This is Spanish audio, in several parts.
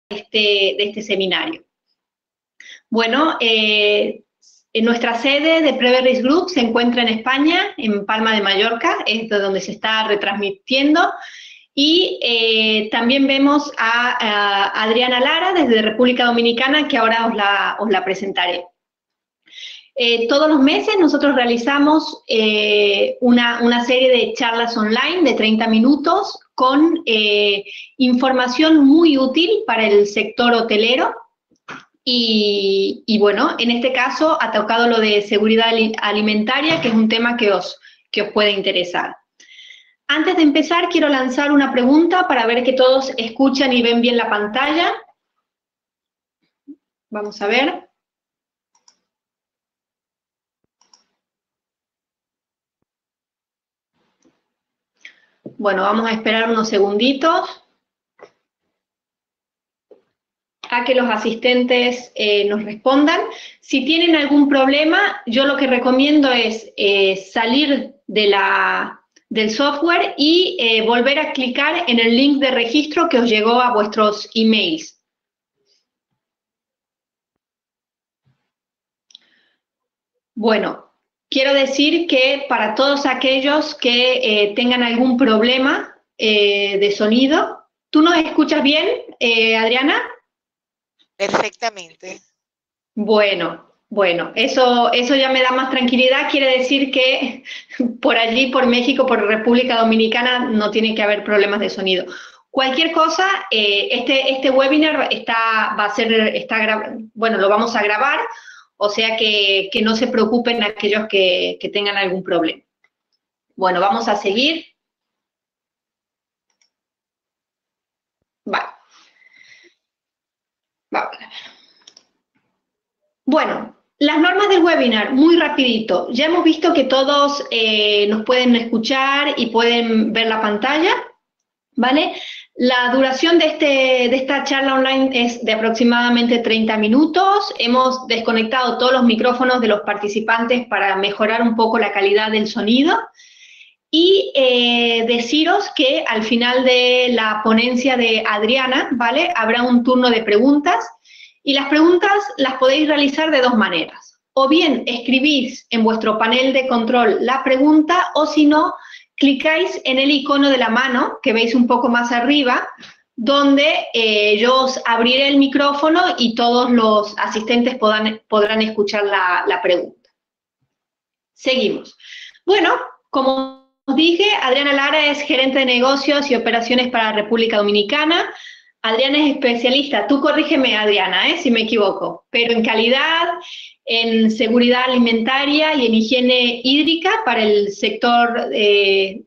de este seminario. Bueno, en nuestra sede de Preveris Group se encuentra en España, en Palma de Mallorca, es de donde se está retransmitiendo, y también vemos a Adriana Lara desde República Dominicana, que ahora os la presentaré. Todos los meses nosotros realizamos una serie de charlas online de 30 minutos con información muy útil para el sector hotelero. Y bueno, en este caso ha tocado lo de seguridad alimentaria, que es un tema que os puede interesar. Antes de empezar, quiero lanzar una pregunta para ver que todos escuchan y ven bien la pantalla. Vamos a ver. Bueno, vamos a esperar unos segunditos a que los asistentes nos respondan. Si tienen algún problema, yo lo que recomiendo es salir del software y volver a clicar en el link de registro que os llegó a vuestros emails. Bueno, quiero decir que para todos aquellos que tengan algún problema de sonido, ¿tú nos escuchas bien, Adriana? Perfectamente. Bueno, eso ya me da más tranquilidad, quiere decir que por allí, por México, por República Dominicana, no tiene que haber problemas de sonido. Cualquier cosa, este webinar lo vamos a grabar, o sea que no se preocupen aquellos que tengan algún problema. Bueno, vamos a seguir. Vale. Vamos a ver. Bueno, las normas del webinar, muy rapidito. Ya hemos visto que todos nos pueden escuchar y pueden ver la pantalla, ¿vale? La duración de esta charla online es de aproximadamente 30 minutos. Hemos desconectado todos los micrófonos de los participantes para mejorar un poco la calidad del sonido. Y deciros que al final de la ponencia de Adriana, ¿vale?, habrá un turno de preguntas, y las preguntas las podéis realizar de dos maneras. O bien escribís en vuestro panel de control la pregunta, o si no, clicáis en el icono de la mano, que veis un poco más arriba, donde yo os abriré el micrófono y todos los asistentes podrán escuchar la pregunta. Seguimos. Bueno, como os dije, Adriana Lara es gerente de negocios y operaciones para República Dominicana. Adriana es especialista, tú corrígeme, Adriana, si me equivoco, pero en calidad, en seguridad alimentaria y en higiene hídrica para el sector de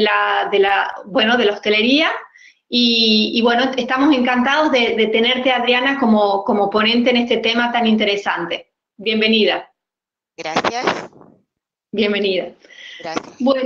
la hostelería. Y bueno, estamos encantados de tenerte, Adriana, como ponente en este tema tan interesante. Bienvenida. Gracias. Bienvenida. Gracias. Bueno,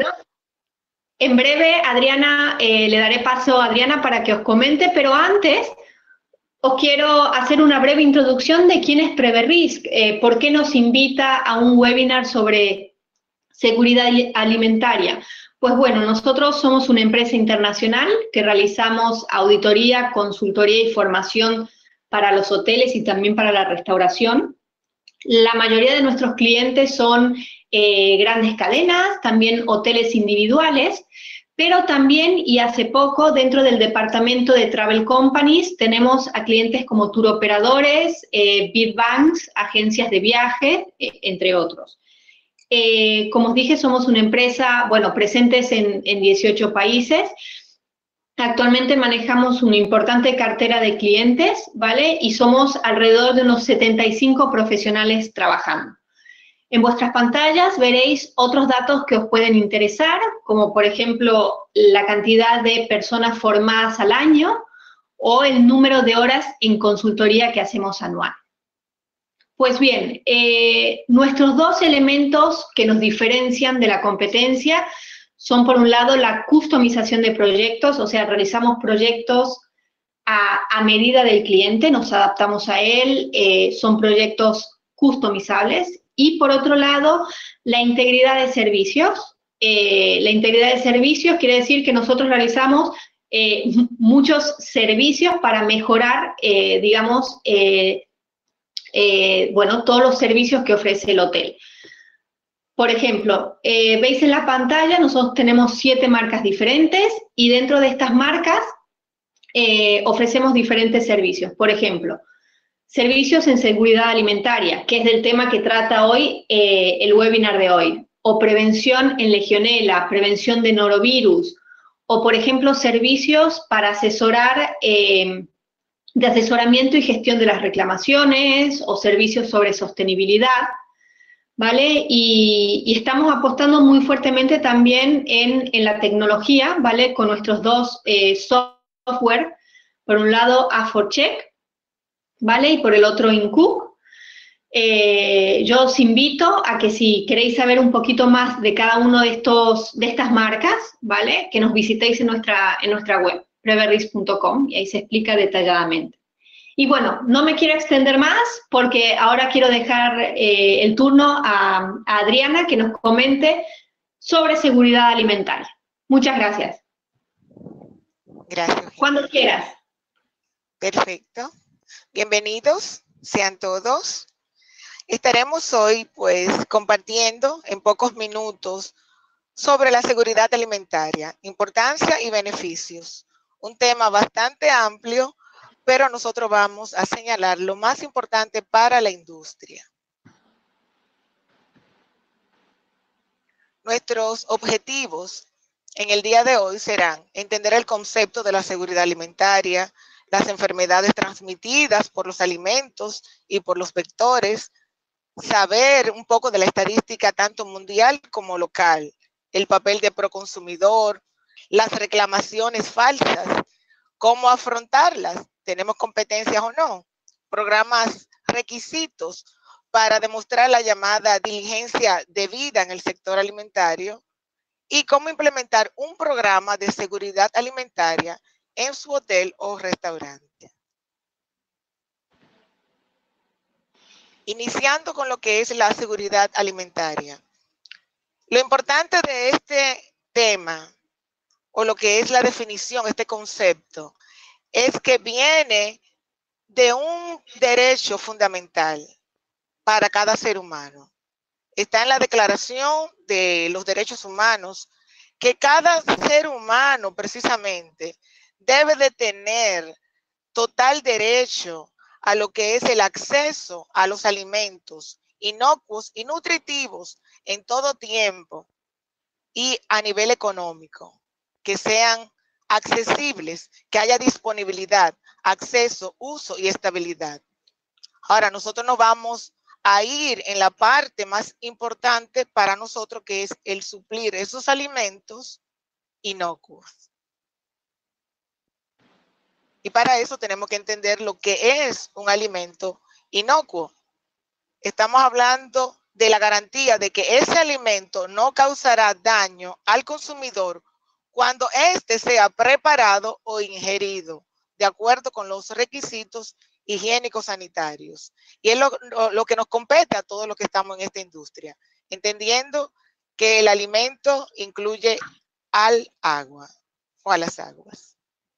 en breve, Adriana, le daré paso a Adriana para que os comente, pero antes os quiero hacer una breve introducción de quién es Preveris, por qué nos invita a un webinar sobre seguridad alimentaria. Pues bueno, nosotros somos una empresa internacional que realizamos auditoría, consultoría y formación para los hoteles y también para la restauración. La mayoría de nuestros clientes son grandes cadenas, también hoteles individuales, pero también, y hace poco, dentro del departamento de Travel Companies, tenemos a clientes como tour operadores, big banks, agencias de viaje, entre otros. Como os dije, somos una empresa, bueno, presentes en 18 países. Actualmente manejamos una importante cartera de clientes, ¿vale? Y somos alrededor de unos 75 profesionales trabajando. En vuestras pantallas veréis otros datos que os pueden interesar, como por ejemplo la cantidad de personas formadas al año o el número de horas en consultoría que hacemos anual. Pues bien, nuestros dos elementos que nos diferencian de la competencia son, por un lado, la customización de proyectos, o sea, realizamos proyectos a medida del cliente, nos adaptamos a él, son proyectos customizables. Y, por otro lado, la integridad de servicios. La integridad de servicios quiere decir que nosotros realizamos muchos servicios para mejorar, digamos, bueno, todos los servicios que ofrece el hotel. Por ejemplo, veis en la pantalla, nosotros tenemos 7 marcas diferentes y dentro de estas marcas ofrecemos diferentes servicios. Por ejemplo, servicios en seguridad alimentaria, que es del tema que trata hoy el webinar de hoy, o prevención en legionela, prevención de norovirus, o por ejemplo, servicios para asesorar, de asesoramiento y gestión de las reclamaciones, o servicios sobre sostenibilidad, ¿vale? Y estamos apostando muy fuertemente también en la tecnología, ¿vale? Con nuestros dos software, por un lado A4Check, ¿vale? Y por el otro InCook. Yo os invito a que si queréis saber un poquito más de cada uno de estas marcas, ¿vale? Que nos visitéis en nuestra web, preverris.com, y ahí se explica detalladamente. Y bueno, no me quiero extender más porque ahora quiero dejar el turno a Adriana que nos comente sobre seguridad alimentaria. Muchas gracias. Gracias. Cuando quieras. Perfecto. Bienvenidos sean todos. Estaremos hoy pues compartiendo en pocos minutos sobre la seguridad alimentaria, importancia y beneficios. Un tema bastante amplio, pero nosotros vamos a señalar lo más importante para la industria. Nuestros objetivos en el día de hoy serán entender el concepto de la seguridad alimentaria, las enfermedades transmitidas por los alimentos y por los vectores, saber un poco de la estadística tanto mundial como local, el papel de proconsumidor, las reclamaciones falsas, cómo afrontarlas, tenemos competencias o no, programas, requisitos para demostrar la llamada diligencia debida en el sector alimentario y cómo implementar un programa de seguridad alimentaria en su hotel o restaurante. Iniciando con lo que es la seguridad alimentaria. Lo importante de este tema, o lo que es la definición, este concepto, es que viene de un derecho fundamental para cada ser humano. Está en la Declaración de los Derechos Humanos, que cada ser humano precisamente debe de tener total derecho a lo que es el acceso a los alimentos inocuos y nutritivos en todo tiempo y a nivel económico, que sean accesibles, que haya disponibilidad, acceso, uso y estabilidad. Ahora, nosotros nos vamos a ir en la parte más importante para nosotros, que es el suplir esos alimentos inocuos. Y para eso tenemos que entender lo que es un alimento inocuo. Estamos hablando de la garantía de que ese alimento no causará daño al consumidor cuando éste sea preparado o ingerido, de acuerdo con los requisitos higiénicos sanitarios. Y es lo que nos compete a todos los que estamos en esta industria, entendiendo que el alimento incluye al agua o a las aguas.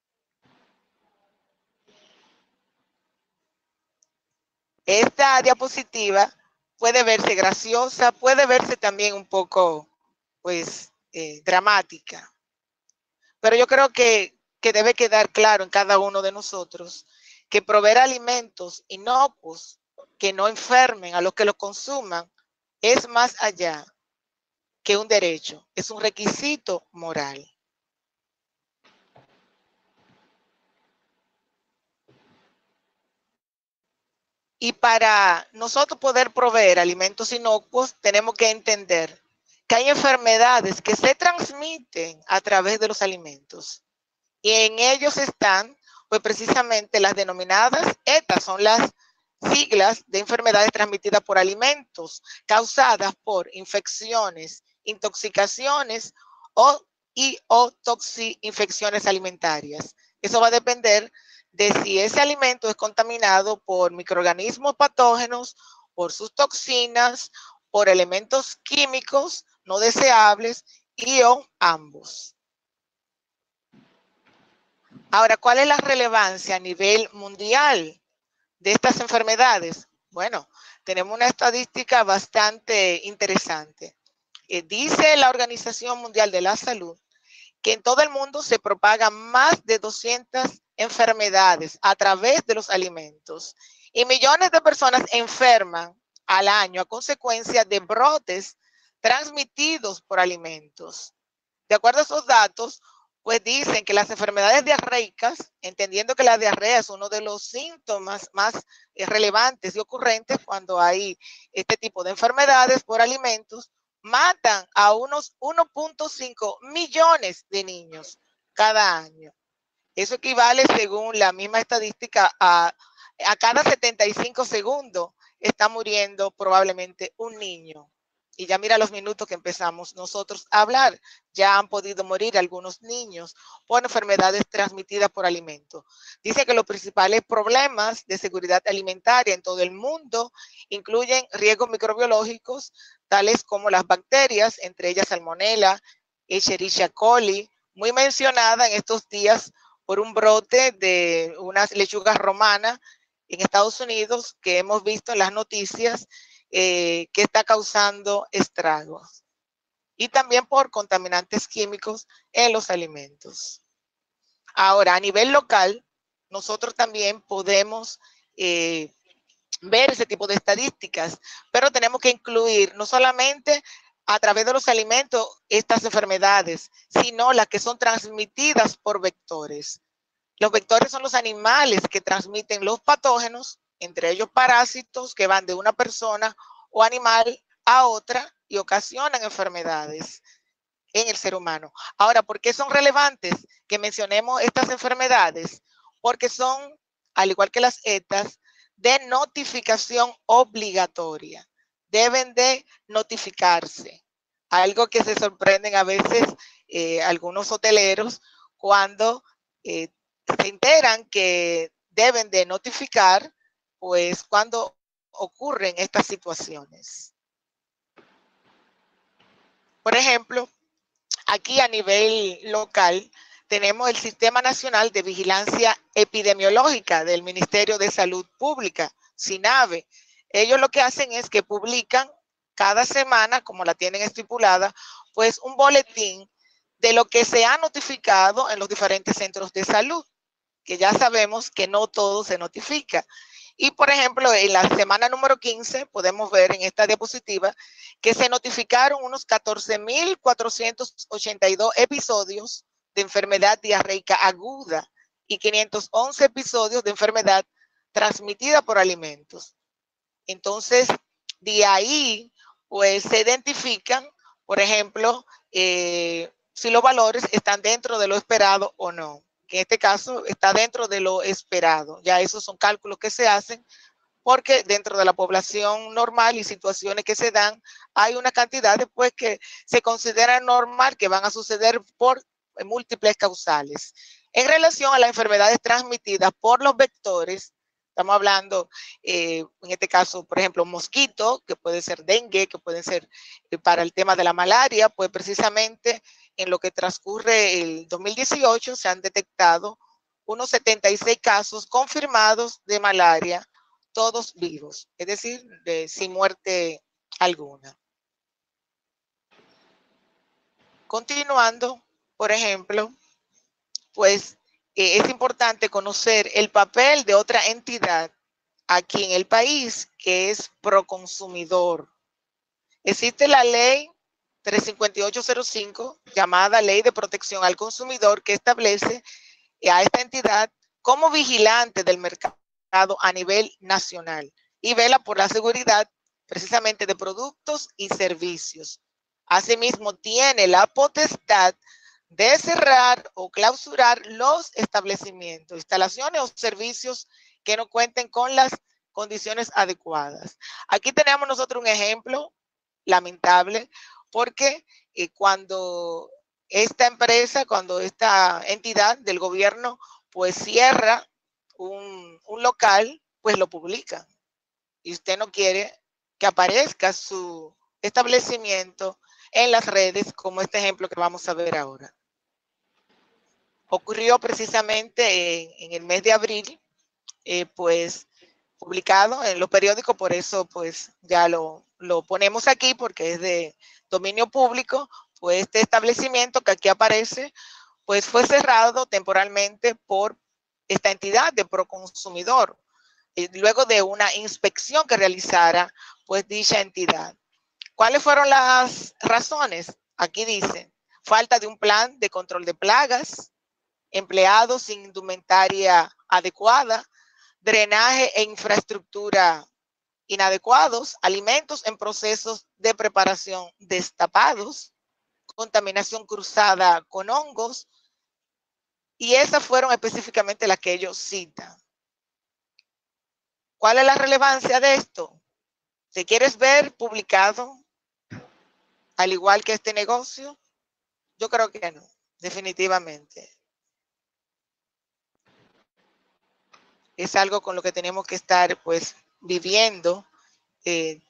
Esta diapositiva puede verse graciosa, puede verse también un poco, pues, dramática. Pero yo creo que debe quedar claro en cada uno de nosotros que proveer alimentos inocuos que no enfermen a los que los consuman es más allá que un derecho, es un requisito moral. Y para nosotros poder proveer alimentos inocuos, tenemos que entender que hay enfermedades que se transmiten a través de los alimentos. Y en ellos están, pues precisamente las denominadas, estas son las siglas de enfermedades transmitidas por alimentos, causadas por infecciones, intoxicaciones o infecciones alimentarias. Eso va a depender de si ese alimento es contaminado por microorganismos patógenos, por sus toxinas, por elementos químicos no deseables y o ambos. Ahora, ¿cuál es la relevancia a nivel mundial de estas enfermedades? Bueno, tenemos una estadística bastante interesante. Dice la Organización Mundial de la Salud que en todo el mundo se propagan más de 200 enfermedades a través de los alimentos y millones de personas enferman al año a consecuencia de brotes transmitidos por alimentos. De acuerdo a esos datos, pues dicen que las enfermedades diarreicas, entendiendo que la diarrea es uno de los síntomas más relevantes y ocurrentes cuando hay este tipo de enfermedades por alimentos, matan a unos 1.5 millones de niños cada año. Eso equivale, según la misma estadística, a cada 75 segundos está muriendo probablemente un niño. Y ya mira los minutos que empezamos nosotros a hablar. Ya han podido morir algunos niños por enfermedades transmitidas por alimentos. Dice que los principales problemas de seguridad alimentaria en todo el mundo incluyen riesgos microbiológicos, tales como las bacterias, entre ellas Salmonella, Escherichia coli, muy mencionada en estos días por un brote de unas lechugas romanas en Estados Unidos que hemos visto en las noticias que está causando estragos. Y también por contaminantes químicos en los alimentos. Ahora, a nivel local, nosotros también podemos ver ese tipo de estadísticas, pero tenemos que incluir no solamente a través de los alimentos estas enfermedades, sino las que son transmitidas por vectores. Los vectores son los animales que transmiten los patógenos, entre ellos parásitos que van de una persona o animal a otra y ocasionan enfermedades en el ser humano. Ahora, ¿por qué son relevantes que mencionemos estas enfermedades? Porque son, al igual que las ETAs, de notificación obligatoria. Deben de notificarse. Algo que se sorprenden a veces algunos hoteleros cuando se enteran que deben de notificar, pues cuando ocurren estas situaciones. Por ejemplo, aquí a nivel local tenemos el Sistema Nacional de Vigilancia Epidemiológica del Ministerio de Salud Pública, SINAVE. Ellos lo que hacen es que publican cada semana, como la tienen estipulada, pues un boletín de lo que se ha notificado en los diferentes centros de salud, que ya sabemos que no todo se notifica. Y, por ejemplo, en la semana número 15, podemos ver en esta diapositiva que se notificaron unos 14.482 episodios de enfermedad diarreica aguda y 511 episodios de enfermedad transmitida por alimentos. Entonces, de ahí, pues se identifican, por ejemplo, si los valores están dentro de lo esperado o no, que en este caso está dentro de lo esperado. Ya esos son cálculos que se hacen porque dentro de la población normal y situaciones que se dan, hay una cantidad después que se considera normal que van a suceder por múltiples causales. En relación a las enfermedades transmitidas por los vectores, estamos hablando, en este caso, por ejemplo, mosquito, que puede ser dengue, que puede ser para el tema de la malaria, pues precisamente en lo que transcurre el 2018 se han detectado unos 76 casos confirmados de malaria, todos vivos, es decir, sin muerte alguna. Continuando, por ejemplo, pues es importante conocer el papel de otra entidad aquí en el país, que es Proconsumidor. Existe la ley 35805, llamada Ley de Protección al Consumidor, que establece a esta entidad como vigilante del mercado a nivel nacional y vela por la seguridad precisamente de productos y servicios. Asimismo, tiene la potestad de cerrar o clausurar los establecimientos, instalaciones o servicios que no cuenten con las condiciones adecuadas. Aquí tenemos nosotros un ejemplo lamentable porque cuando esta empresa, cuando esta entidad del gobierno pues cierra un local, pues lo publican. Y usted no quiere que aparezca su establecimiento en las redes, como este ejemplo que vamos a ver ahora. ocurrió precisamente en el mes de abril, pues publicado en los periódicos, por eso pues ya lo ponemos aquí porque es de dominio público. Pues este establecimiento que aquí aparece, pues fue cerrado temporalmente por esta entidad de Proconsumidor, luego de una inspección que realizara pues dicha entidad. ¿Cuáles fueron las razones? Aquí dice, falta de un plan de control de plagas, empleados sin indumentaria adecuada, drenaje e infraestructura inadecuados, alimentos en procesos de preparación destapados, contaminación cruzada con hongos, y esas fueron específicamente las que ellos citan. ¿Cuál es la relevancia de esto? ¿Te quieres ver publicado al igual que este negocio? Yo creo que no, definitivamente. Es algo con lo que tenemos que estar pues viviendo en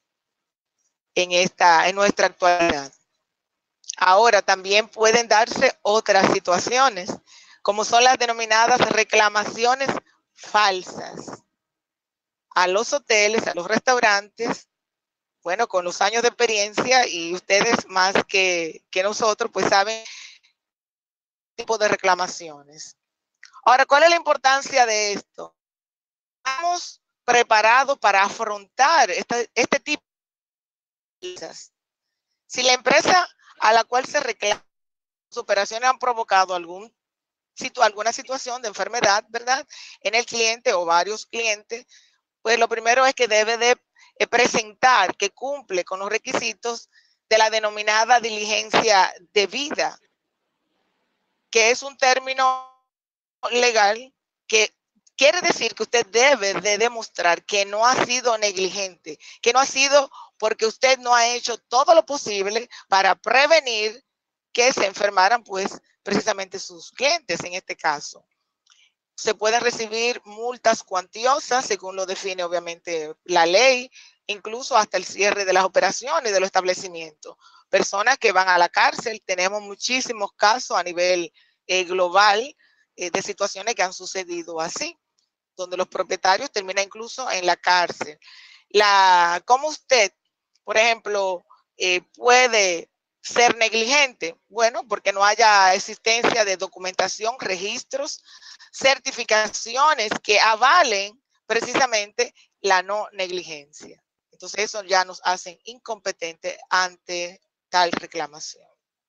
nuestra actualidad. Ahora también pueden darse otras situaciones, como son las denominadas reclamaciones falsas. A los hoteles, a los restaurantes, bueno, con los años de experiencia y ustedes más que nosotros, pues saben el tipo de reclamaciones. Ahora, ¿cuál es la importancia de esto? Estamos preparados para afrontar este tipo de cosas. Si la empresa a la cual se reclama, sus operaciones han provocado alguna situación de enfermedad, ¿verdad?, en el cliente o varios clientes, pues lo primero es que debe de presentar que cumple con los requisitos de la denominada diligencia debida, que es un término legal que quiere decir que usted debe de demostrar que no ha sido negligente, que no ha sido porque usted no ha hecho todo lo posible para prevenir que se enfermaran pues precisamente sus clientes en este caso. Se pueden recibir multas cuantiosas según lo define obviamente la ley, incluso hasta el cierre de las operaciones de los establecimientos. Personas que van a la cárcel, tenemos muchísimos casos a nivel global de situaciones que han sucedido así, donde los propietarios terminan incluso en la cárcel. ¿Cómo usted, por ejemplo, puede ser negligente? Bueno, porque no haya existencia de documentación, registros, certificaciones que avalen precisamente la no negligencia. Entonces eso ya nos hace incompetentes ante tal reclamación.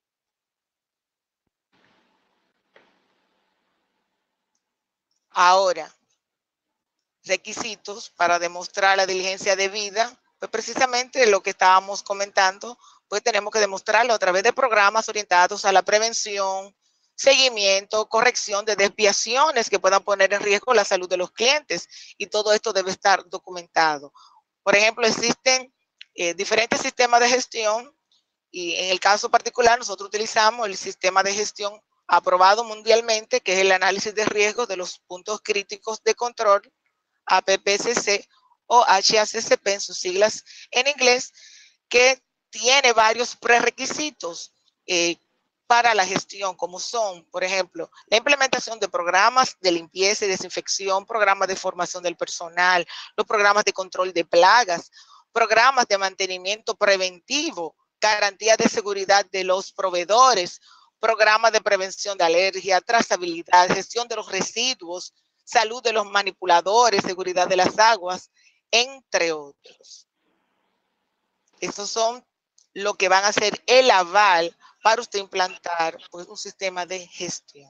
Ahora, requisitos para demostrar la diligencia debida, pues precisamente lo que estábamos comentando, pues tenemos que demostrarlo a través de programas orientados a la prevención, seguimiento, corrección de desviaciones que puedan poner en riesgo la salud de los clientes, y todo esto debe estar documentado. Por ejemplo, existen diferentes sistemas de gestión, y en el caso particular nosotros utilizamos el sistema de gestión aprobado mundialmente, que es el análisis de riesgo de los puntos críticos de control, APPCC o HACCP en sus siglas en inglés, que tiene varios prerequisitos para la gestión, como son, por ejemplo, la implementación de programas de limpieza y desinfección, programas de formación del personal, los programas de control de plagas, programas de mantenimiento preventivo, garantía de seguridad de los proveedores, programas de prevención de alergia, trazabilidad, gestión de los residuos, salud de los manipuladores, seguridad de las aguas, entre otros. Estos son lo que van a ser el aval para usted implantar pues, un sistema de gestión.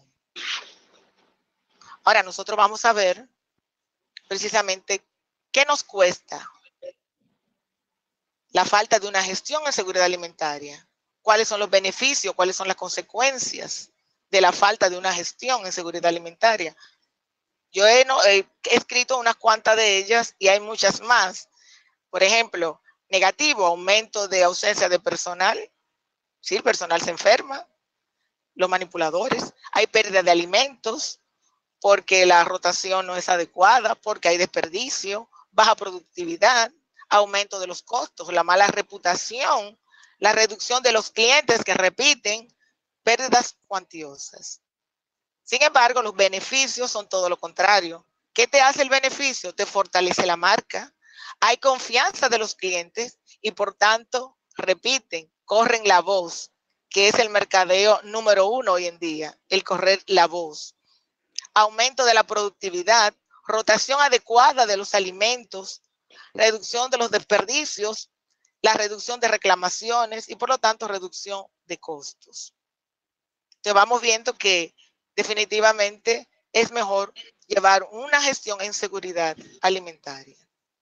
Ahora nosotros vamos a ver precisamente qué nos cuesta la falta de una gestión en seguridad alimentaria. ¿Cuáles son los beneficios? ¿Cuáles son las consecuencias de la falta de una gestión en seguridad alimentaria? Yo he escrito unas cuantas de ellas y hay muchas más. Por ejemplo, negativo, aumento de ausencia de personal. Sí, el personal se enferma, los manipuladores. Hay pérdida de alimentos porque la rotación no es adecuada, porque hay desperdicio, baja productividad, aumento de los costos, la mala reputación, la reducción de los clientes que repiten, pérdidas cuantiosas. Sin embargo, los beneficios son todo lo contrario. ¿Qué te hace el beneficio? Te fortalece la marca, hay confianza de los clientes y por tanto repiten, corren la voz, que es el mercadeo número 1 hoy en día, el correr la voz. Aumento de la productividad, rotación adecuada de los alimentos, reducción de los desperdicios, la reducción de reclamaciones y por lo tanto reducción de costos. Entonces vamos viendo que definitivamente es mejor llevar una gestión en seguridad alimentaria.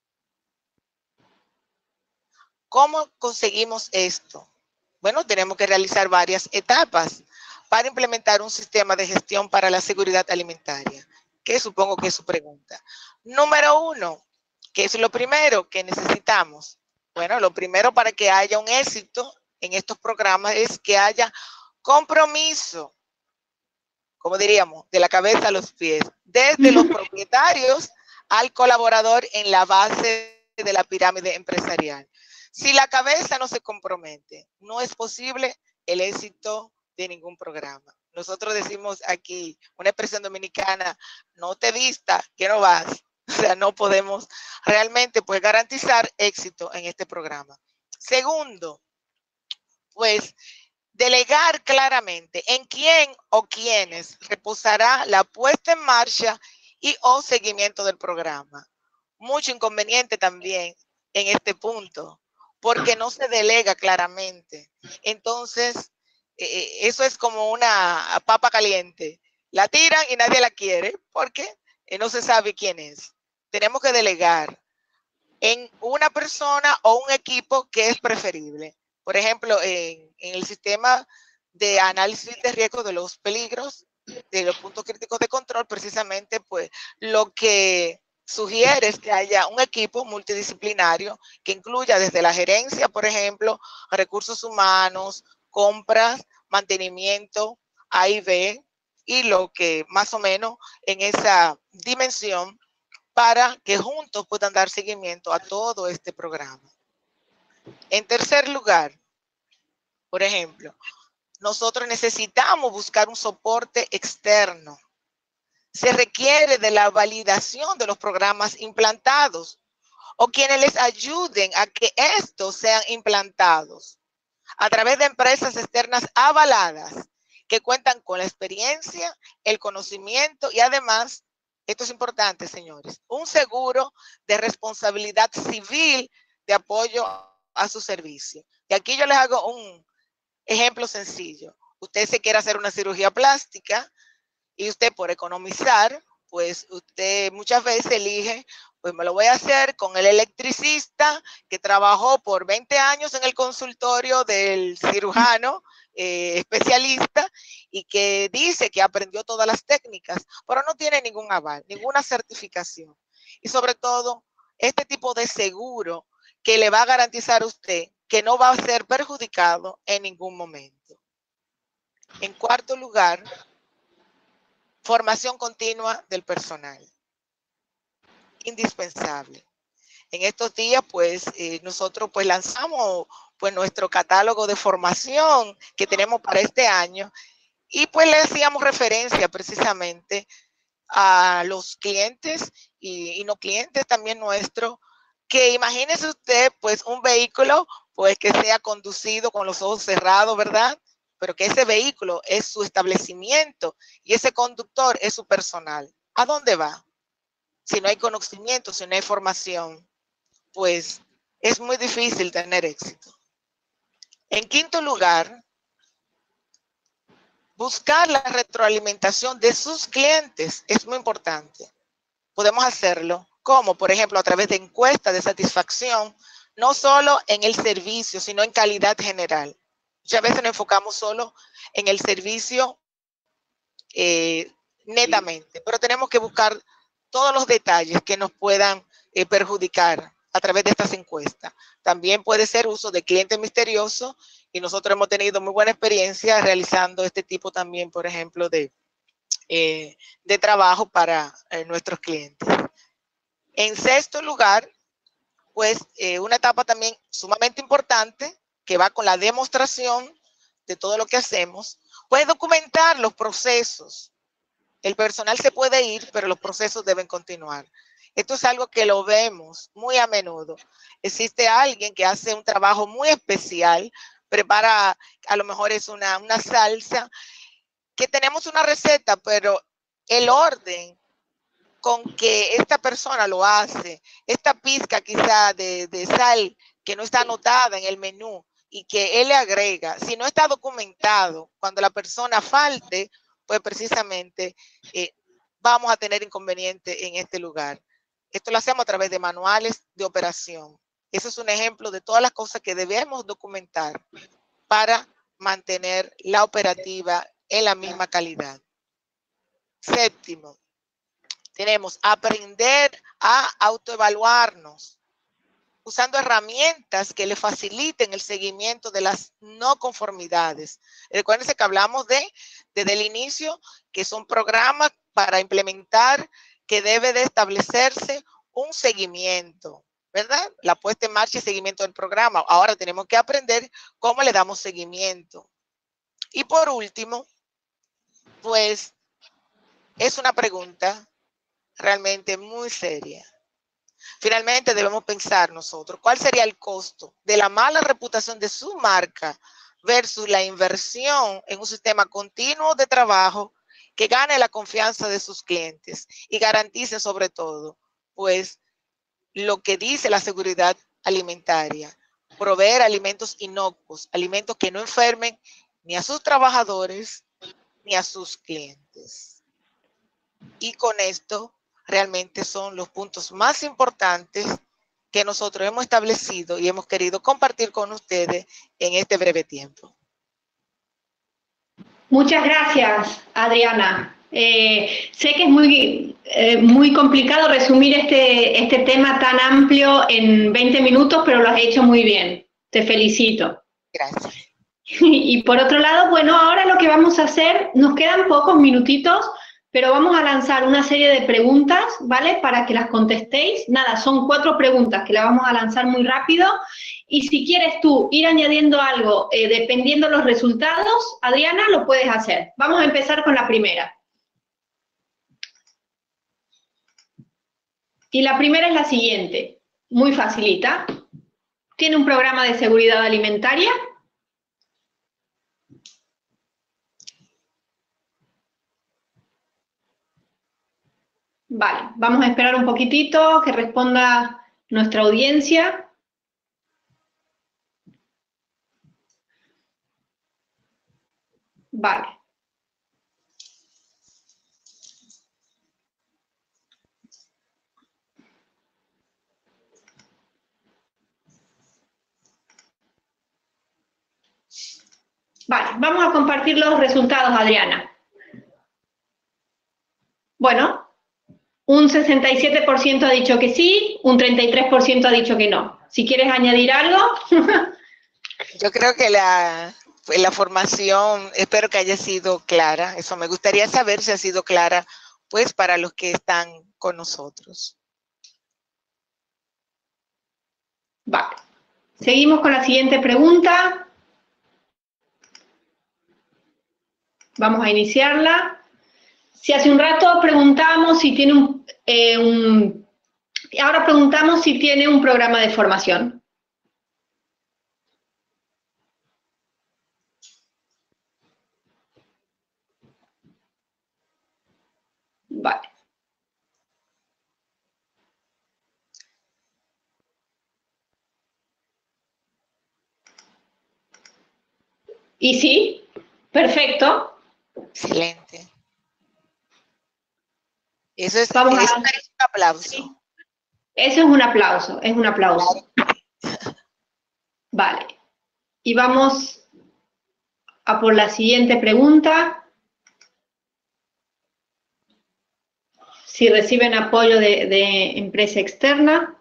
¿Cómo conseguimos esto? Bueno, tenemos que realizar varias etapas para implementar un sistema de gestión para la seguridad alimentaria, que supongo que es su pregunta. Número 1, ¿qué es lo primero que necesitamos? Bueno, lo primero para que haya un éxito en estos programas es que haya compromiso, como diríamos, de la cabeza a los pies, desde los propietarios al colaborador en la base de la pirámide empresarial. Si la cabeza no se compromete, no es posible el éxito de ningún programa. Nosotros decimos aquí, una expresión dominicana, no te vistas, que no vas. O sea, no podemos realmente pues garantizar éxito en este programa. Segundo, pues delegar claramente en quién o quiénes reposará la puesta en marcha y o seguimiento del programa. Mucho inconveniente también en este punto, porque no se delega claramente. Entonces, eso es como una papa caliente. La tiran y nadie la quiere porque no se sabe quién es. Tenemos que delegar en una persona o un equipo que es preferible. Por ejemplo, en el sistema de análisis de riesgo de los peligros, de los puntos críticos de control, precisamente, pues lo que sugiere es que haya un equipo multidisciplinario que incluya desde la gerencia, por ejemplo, recursos humanos, compras, mantenimiento, A y B, y lo que más o menos en esa dimensión para que juntos puedan dar seguimiento a todo este programa. En tercer lugar, por ejemplo, nosotros necesitamos buscar un soporte externo. Se requiere de la validación de los programas implantados o quienes les ayuden a que estos sean implantados a través de empresas externas avaladas que cuentan con la experiencia, el conocimiento y además, esto es importante, señores, un seguro de responsabilidad civil de apoyo a su servicio. Y aquí yo les hago un ejemplo sencillo. Usted se quiere hacer una cirugía plástica y usted por economizar, pues usted muchas veces elige, pues me lo voy a hacer con el electricista que trabajó por 20 años en el consultorio del cirujano especialista y que dice que aprendió todas las técnicas, pero no tiene ningún aval, ninguna certificación. Y sobre todo, este tipo de seguro que le va a garantizar a usted que no va a ser perjudicado en ningún momento. En cuarto lugar, formación continua del personal. Indispensable. En estos días, pues, nosotros pues lanzamos pues nuestro catálogo de formación que tenemos para este año y pues le hacíamos referencia precisamente a los clientes y no clientes también nuestros, que imagínese usted pues un vehículo pues que sea conducido con los ojos cerrados, ¿verdad? Pero que ese vehículo es su establecimiento y ese conductor es su personal. ¿A dónde va? Si no hay conocimiento, si no hay formación, pues es muy difícil tener éxito. En quinto lugar, buscar la retroalimentación de sus clientes es muy importante. Podemos hacerlo como, por ejemplo, a través de encuestas de satisfacción, no solo en el servicio, sino en calidad general. Muchas veces nos enfocamos solo en el servicio netamente, pero tenemos que buscar todos los detalles que nos puedan perjudicar a través de estas encuestas. También puede ser uso de cliente misterioso y nosotros hemos tenido muy buena experiencia realizando este tipo también, por ejemplo, de trabajo para nuestros clientes. En sexto lugar, pues una etapa también sumamente importante que va con la demostración de todo lo que hacemos, pues documentar los procesos. El personal se puede ir, pero los procesos deben continuar. Esto es algo que lo vemos muy a menudo. Existe alguien que hace un trabajo muy especial, prepara, a lo mejor es una salsa, que tenemos una receta, pero el orden con que esta persona lo hace, esta pizca quizá de sal que no está anotada en el menú y que él le agrega, si no está documentado, cuando la persona falte, pues precisamente vamos a tener inconveniente en este lugar. Esto lo hacemos a través de manuales de operación. Eso es un ejemplo de todas las cosas que debemos documentar para mantener la operativa en la misma calidad. Séptimo, tenemos aprender a autoevaluarnos usando herramientas que le faciliten el seguimiento de las no conformidades. Recuérdense que hablamos desde el inicio que son programas para implementar, que debe de establecerse un seguimiento, ¿verdad? La puesta en marcha y seguimiento del programa. Ahora tenemos que aprender cómo le damos seguimiento. Y por último, pues es una pregunta realmente muy seria. Finalmente debemos pensar nosotros, ¿cuál sería el costo de la mala reputación de su marca versus la inversión en un sistema continuo de trabajo que gane la confianza de sus clientes y garantice sobre todo, pues, lo que dice la seguridad alimentaria, proveer alimentos inocuos, alimentos que no enfermen ni a sus trabajadores ni a sus clientes? Y con esto realmente son los puntos más importantes que nosotros hemos establecido y hemos querido compartir con ustedes en este breve tiempo. Muchas gracias, Adriana. Sé que es muy complicado resumir este tema tan amplio en 20 minutos, pero lo has hecho muy bien. Te felicito. Gracias. Y por otro lado, bueno, ahora lo que vamos a hacer, nos quedan pocos minutitos, pero vamos a lanzar una serie de preguntas, ¿vale? Para que las contestéis. Nada, son 4 preguntas que las vamos a lanzar muy rápido. Y si quieres tú ir añadiendo algo, dependiendo de los resultados, Adriana, lo puedes hacer. Vamos a empezar con la primera. Y la primera es la siguiente, muy facilita. ¿Tiene un programa de seguridad alimentaria? Vale, vamos a esperar un poquitito que responda nuestra audiencia. Vale. Vale, vamos a compartir los resultados, Adriana. Bueno, un 67% ha dicho que sí, un 33% ha dicho que no. Si quieres añadir algo. Yo creo que la formación, espero que haya sido clara. Eso me gustaría saber si ha sido clara, pues, para los que están con nosotros. Vale. Seguimos con la siguiente pregunta. Vamos a iniciarla. Si hace un rato preguntábamos si tiene ahora preguntamos si tiene un programa de formación. Vale. ¿Y sí? Perfecto. Excelente. Eso es, Vamos es un aplauso. Sí. Eso es un aplauso, es un aplauso. Vale. Y vamos a por la siguiente pregunta. Si reciben apoyo de empresa externa.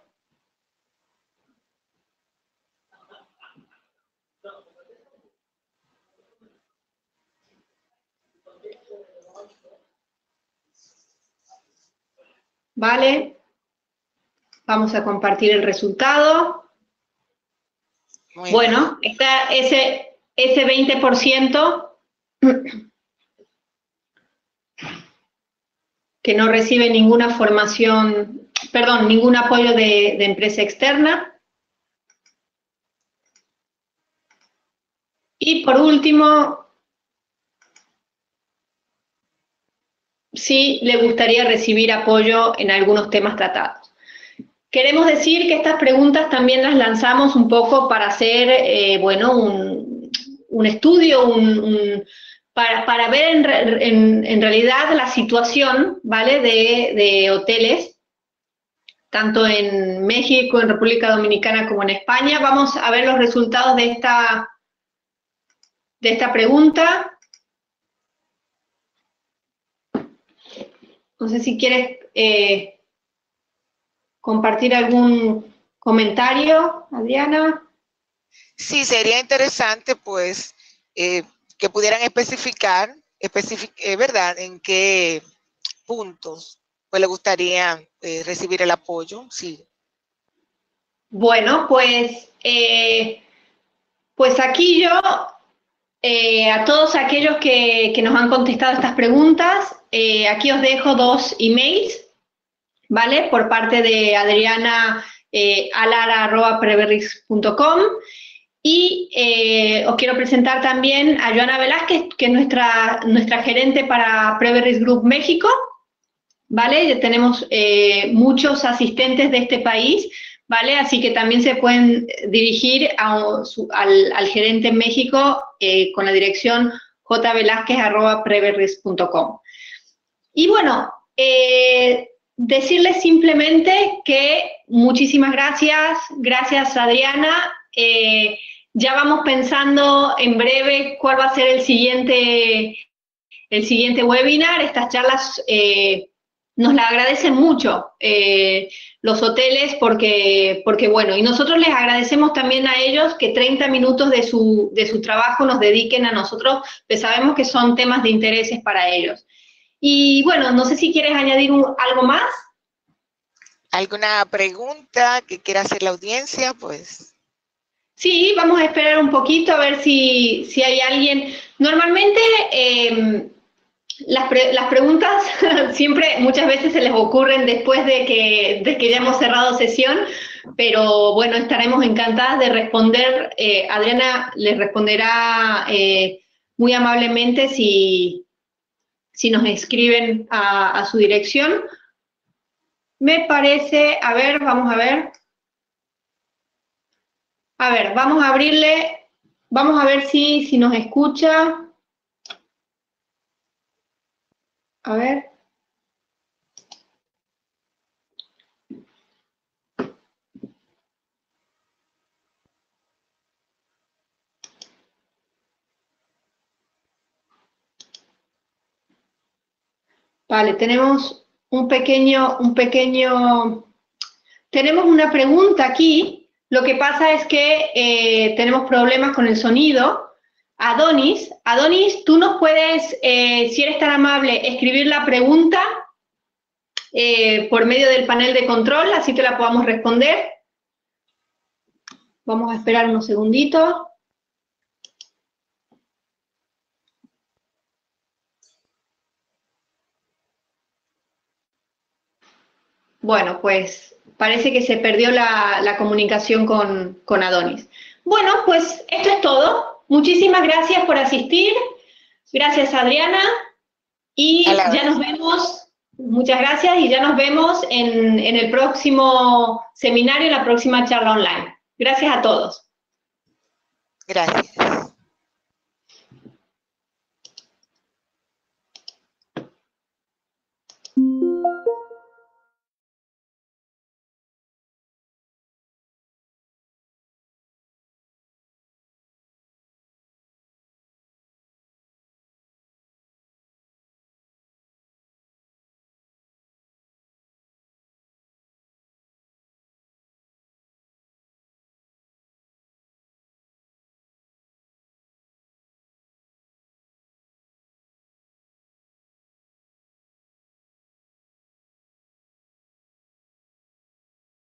Vale. Vamos a compartir el resultado. Muy bueno, bien. Está ese 20%. que no recibe ninguna formación, perdón, ningún apoyo de empresa externa. Y por último, si le gustaría recibir apoyo en algunos temas tratados. Queremos decir que estas preguntas también las lanzamos un poco para hacer, bueno, un estudio, para ver en realidad la situación, ¿vale?, de hoteles, tanto en México, en República Dominicana como en España. Vamos a ver los resultados de esta pregunta. No sé si quieres compartir algún comentario, Adriana. Sí, sería interesante, pues, que pudieran especificar, ¿verdad?, en qué puntos pues le gustaría recibir el apoyo. Sí. Bueno, pues aquí yo, a todos aquellos que nos han contestado estas preguntas, aquí os dejo 2 emails, ¿vale?, por parte de Adriana, alara@preverris.com, y os quiero presentar también a Joana Velázquez, que es nuestra gerente para Preverris Group México, ¿vale? Ya tenemos muchos asistentes de este país, ¿vale? Así que también se pueden dirigir al gerente en México con la dirección jvelázquez@preverris.com. Y bueno, decirles simplemente que muchísimas gracias Adriana. Ya vamos pensando en breve cuál va a ser el siguiente webinar. Estas charlas nos la agradecen mucho los hoteles porque, bueno, y nosotros les agradecemos también a ellos que 30 minutos de su trabajo nos dediquen a nosotros, pues sabemos que son temas de intereses para ellos. Y bueno, no sé si quieres añadir algo más. ¿Alguna pregunta que quiera hacer la audiencia? Pues... Sí, vamos a esperar un poquito a ver si hay alguien. Normalmente las preguntas siempre, muchas veces se les ocurren después de que ya hemos cerrado sesión, pero bueno, estaremos encantadas de responder. Adriana les responderá muy amablemente si nos escriben a su dirección. Me parece, a ver, vamos a ver. A ver, vamos a abrirle, vamos a ver si nos escucha. A ver. Vale, tenemos tenemos una pregunta aquí. Lo que pasa es que tenemos problemas con el sonido. Adonis, tú nos puedes, si eres tan amable, escribir la pregunta por medio del panel de control, así te la podamos responder. Vamos a esperar unos segunditos. Bueno, pues parece que se perdió la comunicación con Adonis. Bueno, pues esto es todo. Muchísimas gracias por asistir. Gracias, Adriana. Y ya nos vemos. Muchas gracias y ya nos vemos en el próximo seminario, en la próxima charla online. Gracias a todos. Gracias.